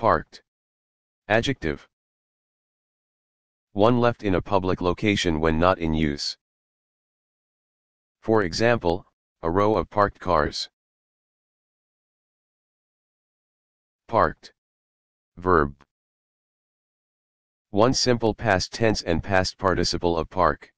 Parked. Adjective. One left in a public location when not in use. For example, a row of parked cars. Parked. Verb. One simple past tense and past participle of park.